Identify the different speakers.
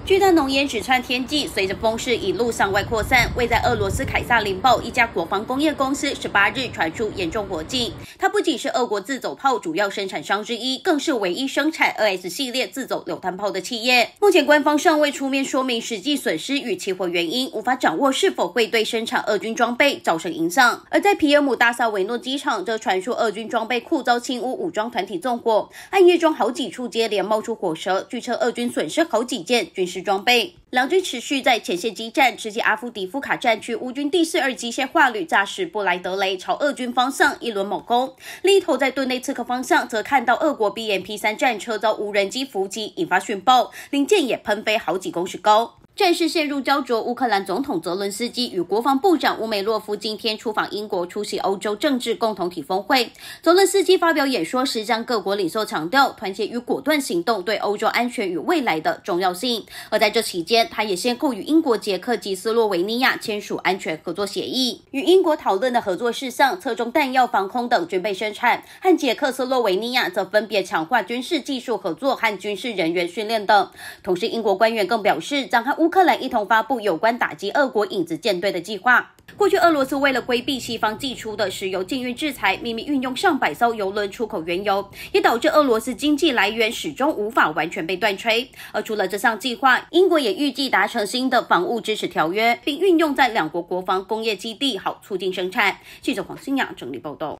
Speaker 1: 巨大浓烟直窜天际，随着风势一路向外扩散。位在俄罗斯凯撒林堡一家国防工业公司18日传出严重火警。它不仅是俄国自走炮主要生产商之一，更是唯一生产 2S 系列自走榴弹炮的企业。目前官方尚未出面说明实际损失与起火原因，无法掌握是否会对生产俄军装备造成影响。而在皮尔姆大萨维诺机场，则传出俄军装备库遭侵乌武装团体纵火，暗夜中好几处接连冒出火舌，据称俄军损失好几件军事装备。两军持续在前线激战，直击阿夫迪夫卡战区，乌军第42机械化旅驾驶布莱德雷朝俄军方向一轮猛攻。另一头在顿内茨克方向，则看到俄国 BMP-3 战车遭无人机伏击，引发讯爆，零件也喷飞好几公尺高。战事陷入焦灼，乌克兰总统泽伦斯基与国防部长乌梅洛夫今天出访英国，出席欧洲政治共同体峰会。泽伦斯基发表演说时，向各国领袖强调团结与果断行动对欧洲安全与未来的重要性。而在这期间，他也先后与英国、捷克及斯洛维尼亚签署安全合作协议。与英国讨论的合作事项侧重弹药、防空等军备生产，和捷克、斯洛维尼亚则分别强化军事技术合作和军事人员训练等。同时，英国官员更表示，将和乌克兰一同发布有关打击俄国影子舰队的计划。过去俄罗斯为了规避西方寄出的石油禁运制裁，秘密运用上百艘油轮出口原油，也导致俄罗斯经济来源始终无法完全被断炊。而除了这项计划，英国也预计达成新的防务支持条约，并运用在两国国防工业基地，好促进生产。记者黄欣雅整理报道。